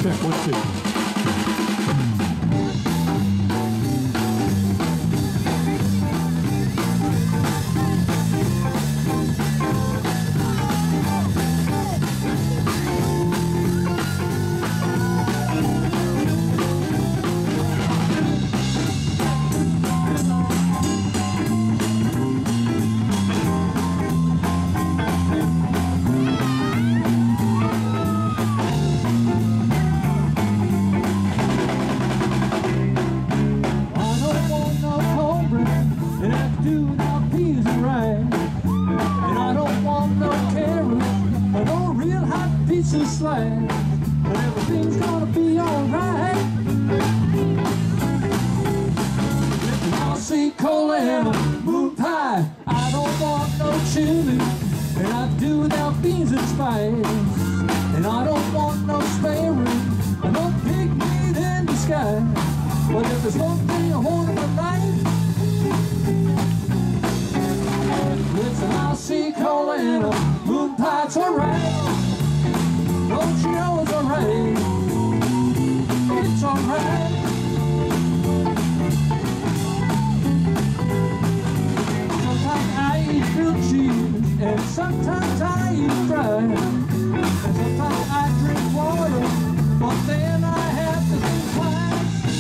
Check, 1, 2. Slack, but everything's gonna be alright. I'll see coal and a moon pie. I don't want no chili, and I do without beans and spice. And I don't want no spare rib, and no pig meat in the sky. But if there's one thing I hold in my life, it's an I'll see coal and a moon pie. It's alright. Don't you know it's alright? It's alright. Sometimes I eat grilled cheese, and sometimes I eat fried, and sometimes I drink water, but then I have to think twice.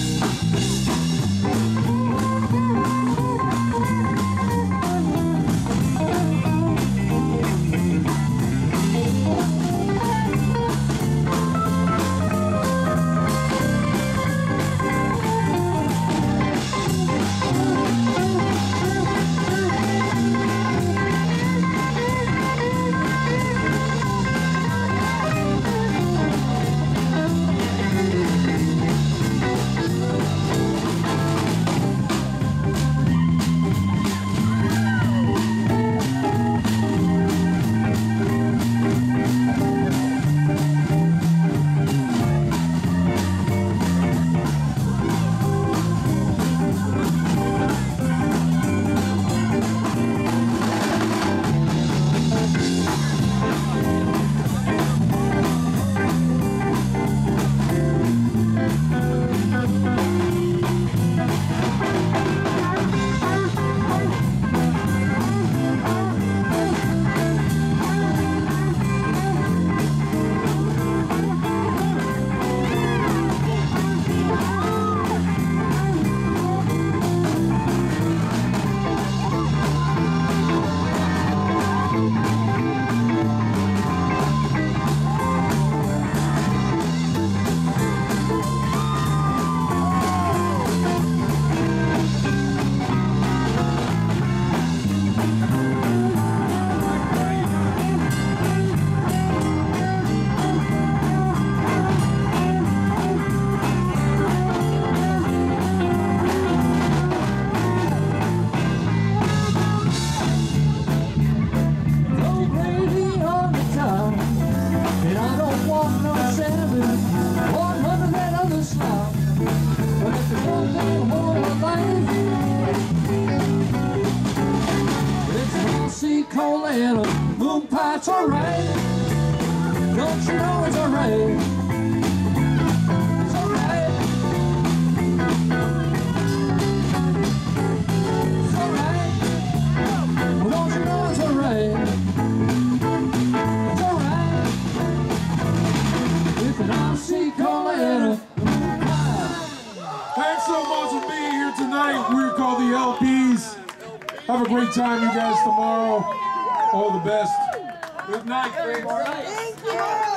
Coal and a moon pie, it's alright. Don't you know it's alright? It's alright. It's alright. Well, don't you know it's alright? It's alright. If an RC coal and a moon pie. Thanks so much for being here tonight. We're called the LPs. Have a great time, you guys, tomorrow. All the best. Good night, Greg. Thank you.